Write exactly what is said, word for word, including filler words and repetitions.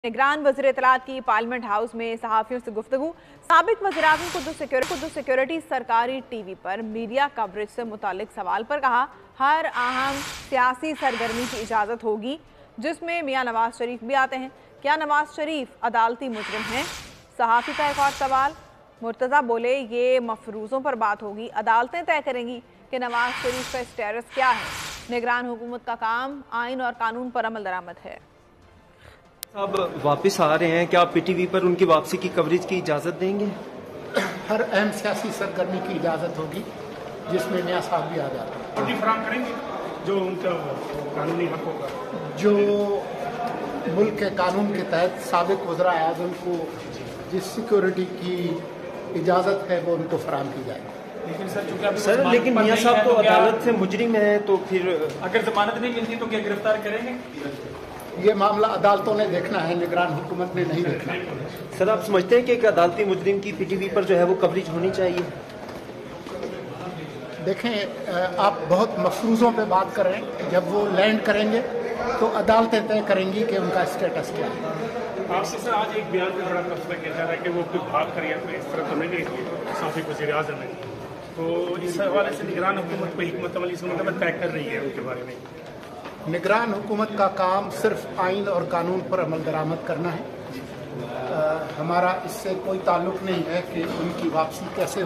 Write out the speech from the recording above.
निगरान वज़ीर इत्तलात की पार्लियामेंट हाउस में सहाफ़ियों से गुफ्तगू। साबिक़ वज़ीर-ए-आज़म कुद्दुस सिक्योरिटी कुद्दुस सिक्योरिटी सरकारी टीवी पर मीडिया कवरेज से मुतालिक सवाल पर कहा, हर अहम सियासी सरगर्मी की इजाज़त होगी जिसमें मियां नवाज शरीफ भी आते हैं। क्या नवाज शरीफ अदालती मुजरिम हैं? सहाफ़ी का एक और सवाल। मुर्तज़ा बोले, ये मफरूज़ों पर बात होगी, अदालतें तय करेंगी कि नवाज शरीफ का स्टेटस क्या है। निगरान हुकूमत का काम आइन और कानून पर अमल दरामद है। अब वापस आ रहे हैं, क्या आप पीटीवी पर उनकी वापसी की कवरेज की इजाज़त देंगे? हर अहम सियासी सरगर्मी की इजाज़त होगी जिसमें मियां साहब भी आ जाते हैं। फराहम करेंगे जो उनका कानूनी हक होगा, जो मुल्क के कानून के तहत साबिक़ वज़ीर-ए-आज़म को जिस सिक्योरिटी की इजाज़त है वो उनको फराहम की जाएगी। लेकिन सर चूंकि सर लेकिन मियां साहब तो अदालत से मुजरिम है, तो फिर अगर जमानत नहीं मिलती तो क्या गिरफ्तार करेंगे? ये मामला अदालतों ने देखना है, निगरान हुकूमत ने नहीं देखना। सर आप समझते हैं कि एक अदालती मुजरिम की पीटीवी पर जो है वो कवरेज होनी चाहिए? देखें, आप बहुत मफरूज़ों पे बात कर रहे हैं, जब वो लैंड करेंगे तो अदालतें तय करेंगी कि उनका स्टेटस क्या है। आपसे सर आज एक बयान पे बड़ा तबसरा किया जा रहा है कि वो कोई भाग कर या कोई इस तरह तो नहीं गई साबिक़ वज़ीर-ए-आज़म है, तो इस हवाले से निगरान हुकूमत को हिकमत अमली से मतलब तय कर रही है उनके बारे में। निगरान हुकूमत का काम सिर्फ आइन और कानून पर अमल दरामद करना है। आ, हमारा इससे कोई ताल्लुक़ नहीं है कि उनकी वापसी कैसे